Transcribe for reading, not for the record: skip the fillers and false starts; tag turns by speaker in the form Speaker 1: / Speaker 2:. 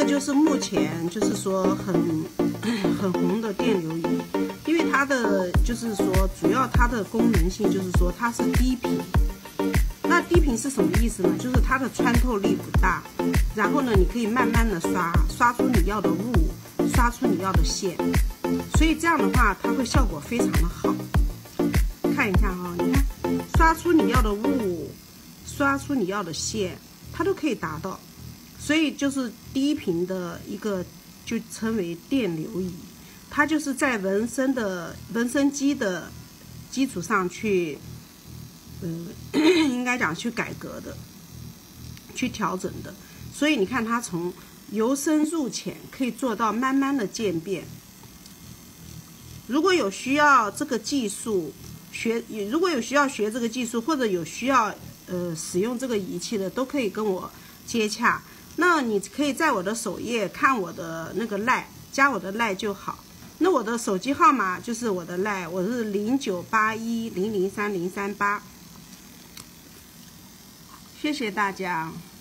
Speaker 1: 个就是目前就是说很红的电流仪，因为它的就是说主要它的功能性就是说它是低频。那低频是什么意思呢？就是它的穿透力不大，然后呢，你可以慢慢的刷出你要的雾，刷出你要的线，所以这样的话，它会效果非常的好。看一下啊，你看，刷出你要的雾，刷出你要的线，它都可以达到。所以就是低频的一个，就称为电流仪，它就是在纹身机的基础上去。应该讲去改革的，去调整的，所以你看它从由深入浅可以做到慢慢的渐变。如果有需要这个技术如果有需要学这个技术，或者有需要使用这个仪器的，都可以跟我接洽。那你可以在我的首页看我的那个 LINE， 加我的 LINE 就好。那我的手机号码就是我的 LINE， 我是0981003038。谢谢大家。